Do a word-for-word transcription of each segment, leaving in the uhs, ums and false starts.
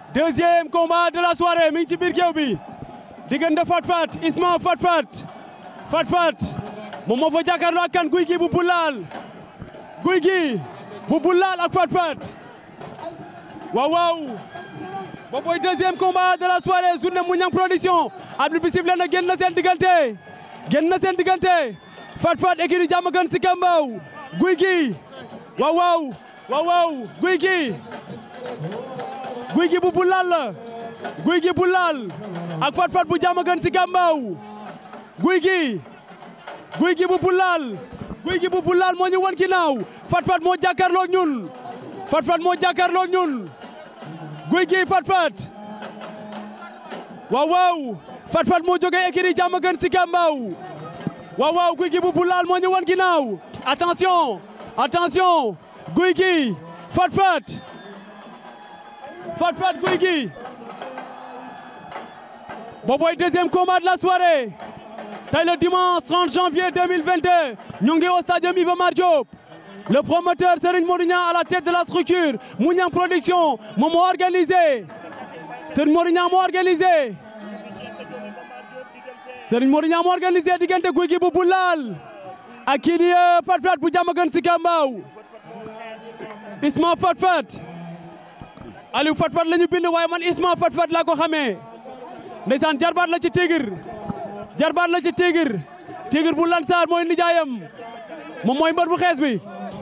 deuxième combat de la soirée mi ngi ci biir géew bi diggante Fat Fat Isma Fat Fat Fat Fat moom moo fa jàkkaarloo ak kan Gouye Gui bu Boulal Gouye Gui bu Boulal ak Fat Fat waaw waaw boobu mooy deuxième combat de la soirée journée Mouniang production arbitre bi sifflé na génn na seen diggante génn na seen diggante Fat Fat écurie Diamaguène Sicap Mbao Gouye Gui waaw waaw waaw waaw Gouye Gui Gouye Gui bu Boulal la Gouye Gui Boulal ak Fat Fat bu Diamaguène Sicap Mbao Gouye Gui Gouye Gui bu Boulal Gouye Gui bu Boulal moo ñu wan ginnaaw Fat Fat moo jàkkaarloo ñun Fat Fat moo jàkkaarloo ñun Gouye Gui Fat Fat waaw waaw Fat Fat moo jógee écurie Diamaguène Sicap Mbao waaw waaw Gouye Gui bu Boulal moo ñu wan ginnaaw attention attention Gouye Gui Fat Fat Fat Fat Gouye Gui booboy deuxième combat de la soirée tey le dimanche trente janvier deux mille vingt-deux ñu ngi au stade Iba Mar Diop le promoteur Serigne Mouniang à la tête de la structure Mouniang production moom moo organisé Serigne Mouniang moo organisé Serigne Mouniang moo organisé diggante Gouye Gui bu Boulal ak kii di Fat Fat bu Diamaguène Sicap Mbao Isma Fat Fat Aliou Fat Fat la ñu bind waaye man Isma Fat Fat laa ko xamee ndeysaan jarbaat la ci Tigre jarbaat la ci Tigre Tigre bu Lansar mooy nijaayam moom mooy mbër bu xees bi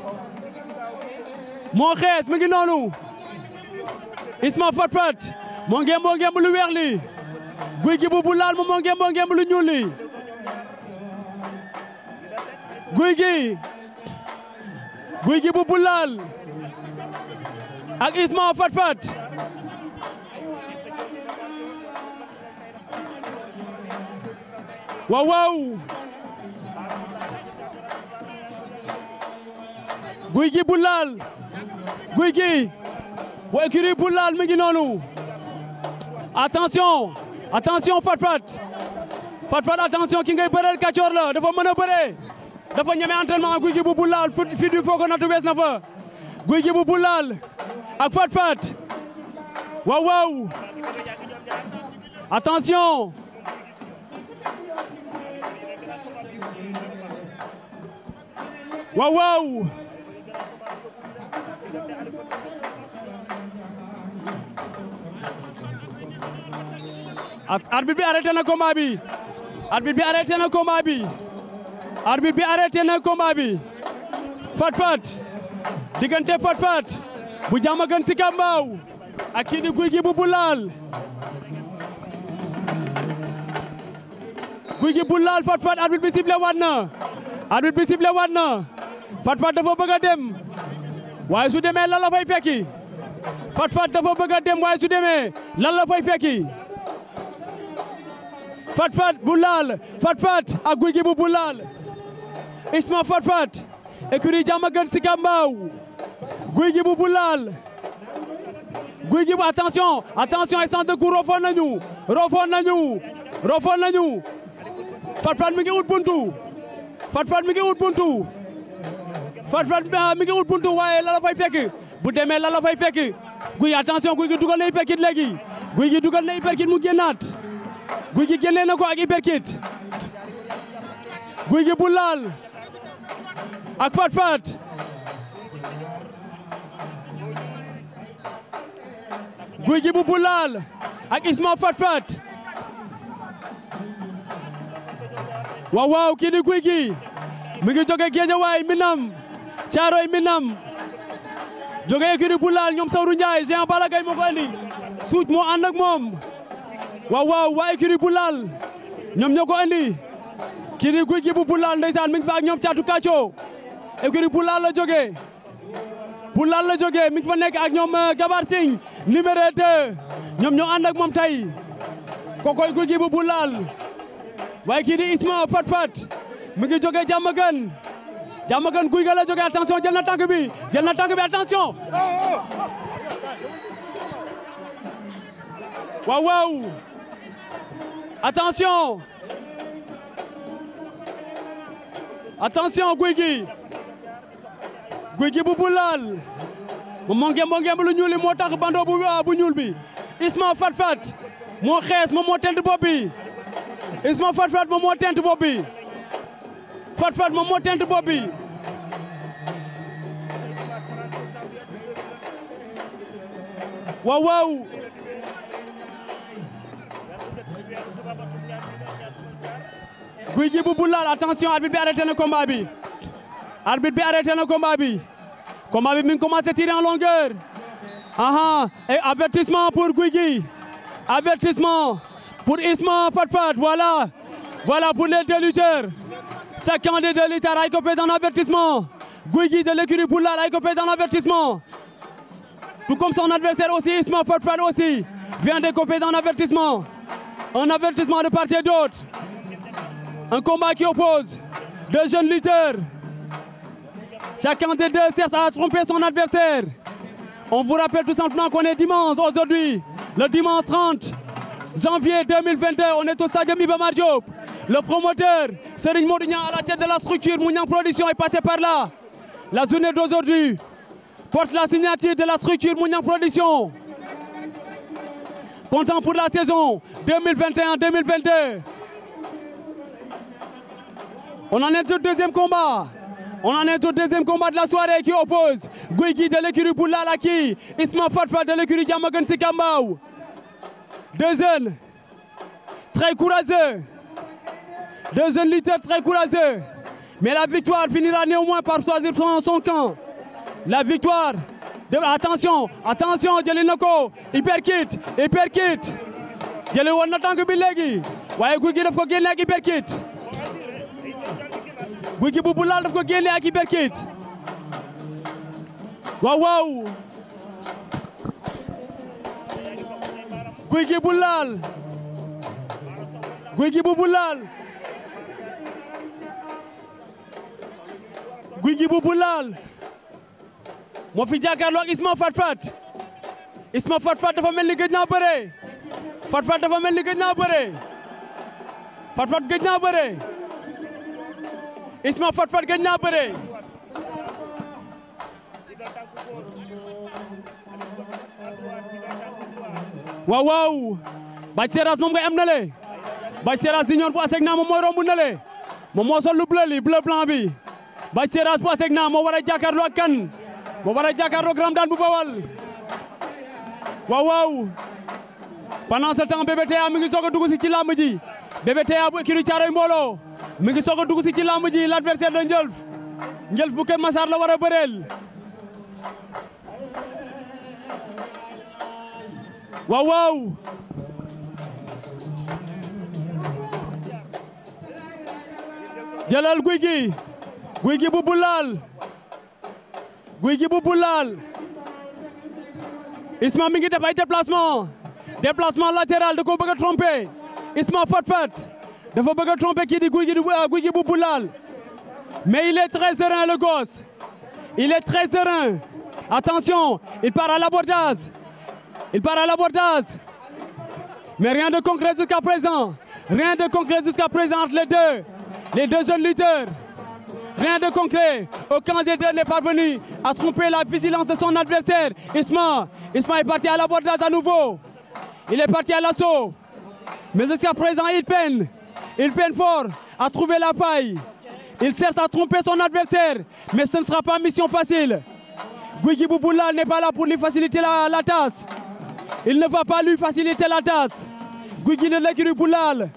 moo xees mi ngi noonu Isma Fat Fat moo ngeem moo ngeem lu weex li Gouye Gui bu Boulal moom moo ngeem moo ngeem lu ñuul li Gouye Gui Gouye Gui bu Boulal ak Isma Fat Fat waaw waaw Gouye Gui Boulal Gouye Gui bu écurie Boulal mi ngi noonu attention attention Fat Fat Fat Fat attention ki ngay bëreel kàccoor la dafa mën a bëree dafa ñeme entraînement Gouye Gui bu Boulal fi du foo ko natu wees na fa Gouye Gui bu Boulal ak Fat Fat waaw waaw attention waaw waaw arbitre bi arrêté na combat bi arbitre bi arrêté na combat bi arbitre bi arrêté na combat bi Fat Fat diggante Fat Fat bu Diamaguène Sicap Mbao ak kii di Gouye Gui bu Boulal Gouye Gui Boulal Fat Fat arbitre bi sifflé waat na arbitre bi sifflé waat na Fat Fat dafa bëgg a dem waaye su demee lan la fay fekki Fat Fat dafa bëgg a dem waaye su demee lan la fay fekki Fat Fat Boulal Fat Fat ak Gouye Gui bu Boulal Isma Fat Fat écurie Diamaguène Sicap Mbao Gouye Gui bu Boulal Gouye Gui bu attention attention instant de coup rofoon nañu rofoon nañu rofoon nañu Fat Fat mi ngi ut buntu Fat Fat mi ngi ut buntu Fat Fat mi ngi ut buntu waaye la la fay fekk bu demee la la fay fekk Gouye attention Gouye Gui dugal na hyperkit léegi Gouye Gui dugal na hyperkit mu génnaat Gouye Gui génnee na ko ak hyperkit Gouye Gui Boulal ak Fat Fat Gouye Gui bu Boulal ak Isma Fat Fat waaw waaw kii di Gouye Gui mi ngi jóge Guédiawaye Minam Thiaroye Minam jóge écurie Boulal ñoom Sawru Ndiaye Géant Balla Gaye moo ko andi suuj moo ànd ak moom waaw waaw waa écurie Boulal ñoom ñoo ko andi kii di Gouye Gui bu Boulal ndeysaan mi ngi fa ak ñoom Caatu Kàcco écurie Boulal la jóge Boulal la jóge mi ngi fa nekk ak ñoom Gabar Singh numéro deux ñoom ñoo ànd ak moom tey kokoy Gouye Gui bu Boulal waaye kii di Isma Fat Fat mi ngi jóge Diamaguène Diamaguène Gouye Gui la jóge attention jël na tànk bi jël na tànk bi attention waaw waaw attention attention Gouye Gui Gouye Gui bu Boulal moom moo ngem moo ngem lu ñuul li moo tax bandoo bu bu ñuul bi Isma Fat Fat moo xees moom moo tent bopp bi Isma Fat Fat moom moo tent bopp bi Fat Fat moom moo tent bopp bi waaw waaw Gouye Gui bu Boulal attention arbitre bi arrêté na combat bi arbitre bi arrêté na combat bi combat bi mi ngi commencé tirer en longueur aha et avertissement pour Gouye Gui avertissement pour Isma Fat Fat voilà voilà pour les deux lutteurs chacun des deux lutteurs a écopé d'un avertissement Gouye Gui de l'écurie Boulal a écopé d'un avertissement tout comme son adversaire aussi Isma Fat Fat aussi vient d'écoper d'un avertissement un avertissement de part et d'autre un combat qui oppose deux jeunes lutteurs. Chacun des deux cherche à tromper son adversaire. On vous rappelle tout simplement qu'on est dimanche aujourd'hui, le dimanche trente janvier deux mille vingt-deux. On est au stade Iba Mar Diop. Le promoteur, Mouniang, à la tête de la structure Mouniang Production est passé par là. La journée d'aujourd'hui porte la signature de la structure Mouniang Production. Comptant pour la saison deux mille vingt et un deux mille vingt-deux. On en est au deuxième combat. On en est au deuxième combat de la soirée qui oppose Gouye Gui de l'écurie Boulal à qui Isma Fat Fat de l'écurie Diamaguène Sicap Mbao. Deux jeunes très courageux. Deux jeunes lutteurs très courageux. Mais la victoire finira néanmoins par choisir son, son camp. La victoire. De, attention, attention, jëli na ko hyperkit, hyperkit. Jëli woon na tànk bi léegi. Waaye Gouye Gui daf ko génne ak hyperkit. Gouye Gui bu Boulal daf ko génne ak hyperkit waaw waaw Gouye Gui bu Boulal Gouye Gui bu Boulal Gouye Gui bu Boulal moo fi jàkkaarloo ak Isma Fat Fat Isma Fat Fat dafa mel ni gëj naa bëre Fat Fat dafa mel ni gëj naa bëre Fat Fat gëj naa bëre Isma Fat Fat gëj naa bëre waaw waaw Bac Seras moom ngay am na le Bac Seras Junior bu Asegna moom mooy romb na le moom moo sol lu bleu li bleu blanc bi Bac Seras bu Asegna moo war a jàkkaarloo ak kan moo war a jàkkaarloo ak Ramdan bu Bawal waaw waaw pendant ce temps Bébé Teya mi ngi soog a dugg si ci làmb ji Bébé Teya bu écurie Thiaroye Mbooloo mi ngi soog a dugg si ci làmb ji l'adversaire de Njëlf Njëlf bu Keur Massar la war a bëreel waaw waaw jëlal Gouye Gui Gouye Gui bu Boulal Gouye Gui bu Boulal Isma mi ngi def ay déplacement déplacement latéral da ko bëgg a tromper Isma Fat Fat dafa bëgg a tromper kii di Gouye Gui Gouye Gui bu Boulal mais il est très serein le gosse il est très serein attention il part à l'abordage il part à l'abordage mais rien de concret jusqu'à présent rien de concret jusqu'à présent entre les deux les deux jeunes lutteurs rien de concret aucun des deux n'est parvenu à tromper la vigilance de son adversaire Isma Isma est parti à l'abordage à nouveau il est parti à l'assaut mais jusqu'à présent il peine il peine fort à trouver la faille il cherche à tromper son adversaire mais ce ne sera pas mission facile Gouye Gui bu Boulal n'est pas là pour lui faciliter la, la tâche il ne va pas lui faciliter la tâche Gouye Gui de l'écurie Boulal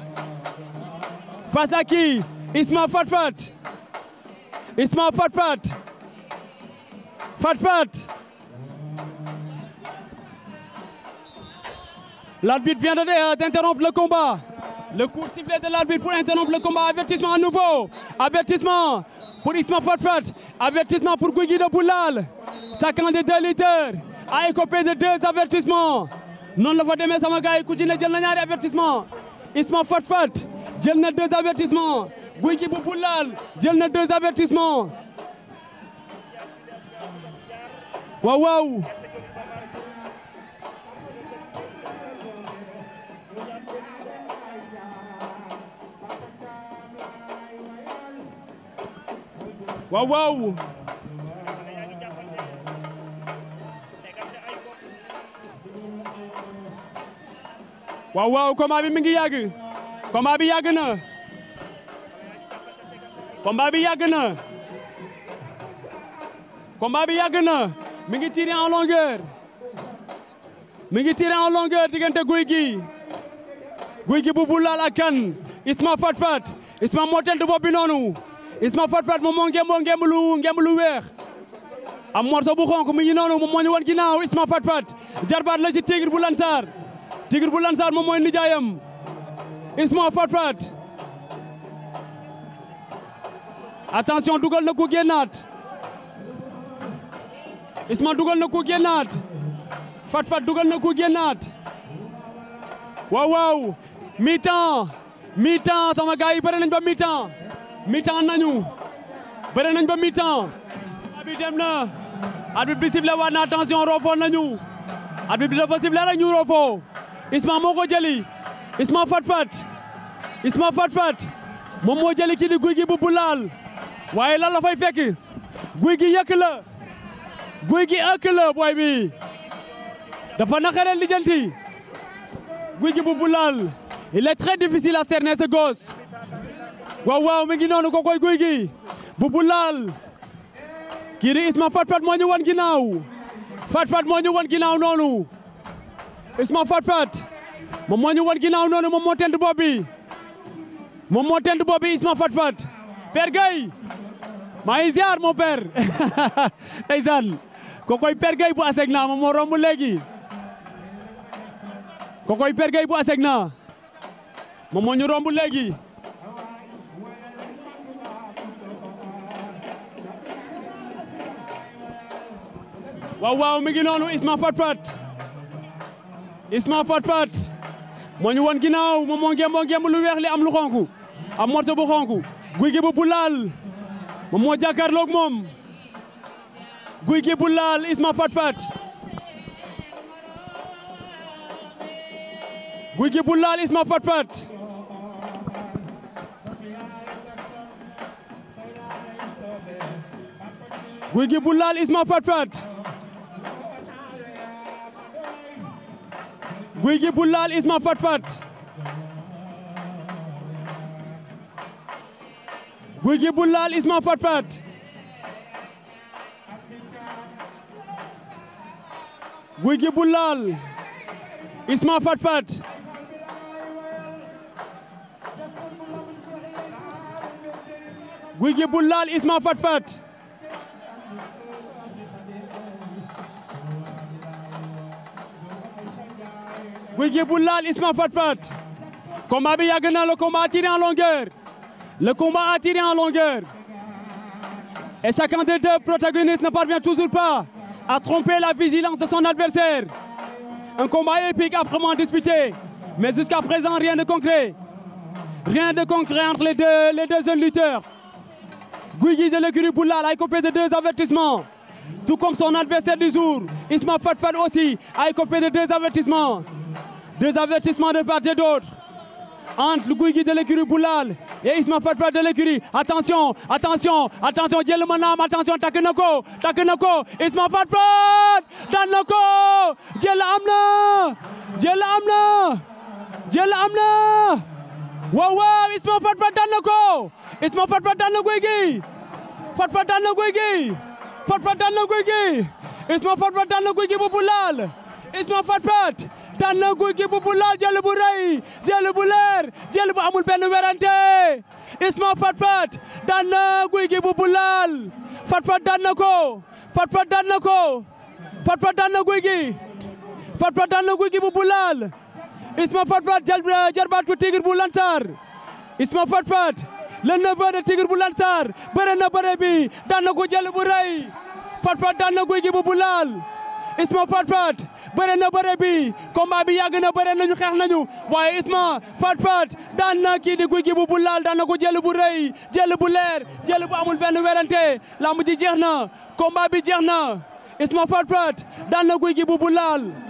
face à qui Isma Fat Fat Isma Fat Fat Fat Fat l'arbitre vient d'interrompre le combat le coup sifflé de l'arbitre pour interrompre le combat avertissement à nouveau avertissement pour Isma Fat Fat avertissement pour Gouye Gui de Boulal chacun des deux lutteurs a écopé de deux avertissements noonu la fa demee sama gars yi ku ci ne jël na ñaari avertissement Isma Fat Fat jël na deux avertissements Gouye Gui bu Boulal jël na deux avertissements waaw waaw waaw waaw waaw waaw combat bi mi ngi yàgg combat bi yàgg na combat bi yàgg na combat bi yàgg na mi ngi tiré en longueur mi ngi tiré en longueur diggante Gouye gi Gouye gi bu Boulal ak kan Isma Fat Fat Isma moo tent bopp bi noonu Isma Fat Fat moom moo ngemboo ngemb lu ngemb lu weex am morso bu xonk mi ngi noonu moom moo ñu wan ginnaaw Isma Fat Fat jarbaat la ci Tigre bu Lansar Tigre bu Lansar moom mooy nijaayam Isma Fat Fat attention dugal na ku génnaat Isma dugal na ku génnaat Fat Fat dugal na ku génnaat waaw waaw mi-temps mi-temps sama gars yi bëre nañ ba mi-temps mi-temps nañu bëre nañ ba mi-temps abi dem na arbitre bi sifflé waat na attention roofoo nañu arbitre bi dafa sifflé rek ñu roofoo Isma moo ko jëli Isma Fat Fat Isma Fat Fat moom moo jëli kii di Gouye gi bu Boulal waaye lan la fay fekk Gouye gi yëkk la Gouye gi ëkk la booy bi dafa naqaree lijjanti Gouye gi bu Boulal il est très difficile à cerner ce gosse waaw waaw mi ngi noonu ko koy Gouye gi bu Boulal kii di Isma Fat Fat moo ñu wan ginnaaw Fat Fat moo ñu wan ginnaaw noonu Isma Fat Fat moom moo ñu wan ginnaaw noonu moom moo tent bopp bi moom moo tent bopp bi Isma Fat Fat Père Gueye maa ngi ziar mon père ndeysaan ko koy Père Gueye bu aseg na moom moo romb léegi ko koy Père Gueye bu aseg na moom moo ñu romb léegi waaw waaw mi ngi noonu Isma Fat Fat Isma Fat Fat moo ñu won ginnaaw moom moo ngem moo ngem lu weex li am lu xonku am morso bu xonku Gouye gi bu Boulal moom moo jàkkaarloog moom Gouye gi bu Boulal Isma Fat Fat Gouye gi bu Boulal Isma Fat Fat Gouye gi bu Boulal Isma Fat Fat Gouye gi bu Boulal Isma Fat Fat Gouye gi bu Boulal Isma Fat Fat Gouye gi bu Boulal Isma Fat Fat Gouye gi bu Boulal Isma Fat Fat Gouye gi bu Boulal Isma Fat Fat combat bi yàgg na le combat a tiré en longueur le combat a tiré en longueur et chacun des deux protagonistes ne parvient toujours pas à tromper la vigilance de son adversaire. Un combat épique âprement disputé, mais jusqu'à présent rien de concret. Rien de concret entre les deux, les deux jeunes lutteurs. Gouye gi de l'écurie Boulal a écopé de deux avertissements, tout comme son adversaire du jour, Isma Fat Fat aussi a écopé de deux avertissements. Deux avertissements de part et d'autre. Entre le Gouye gi de l'écurie Boulal et Isma Fat Fat de l'écurie. Attention, attention, attention, jël manam, attention, takk na ko, takk na ko, Isma Fat Fat, daan na ko, jël am na, jël am na, jël am na, waaw waaw, Isma Fat Fat daan na ko, Isma Fat Fat daan na Gouye gi, Fat Fat daan na Gouye gi, Fat Fat daan na Gouye gi, Isma Fat Fat daan na Gouye gi bu Boulal, Isma Fat Fat daan na Gouye gi bu Boulal jël bu rëy jël bu leer jël bu amul benn werante Isma Fat Fat daan na Gouye gi bu Boulal Fat Fat daan na ko Fat Fat daan na ko Fat Fat daan na Gouye gi Fat Fat daan na Gouye gi bu Boulal Isma Fat Fat jarbaatu Tigre bu Lansar Isma Fat Fat le neveu de Tigre bu Lansar bëre na bëre bi daan na ko jël bu rëy Fat Fat daan na Gouye gi bu Boulal Isma Fat Fat bëre na bëre bi combat bi yàgg na bëre nañu xeex nañu waaye Isma Fat Fat daan na kii di Gouye gi bu Boulal daan na ko jël bu rëy jël bu leer jël bu amul benn werante lamb ji jeex na combat bi jeex na Isma Fat Fat daan na Gouye gi bu Boulal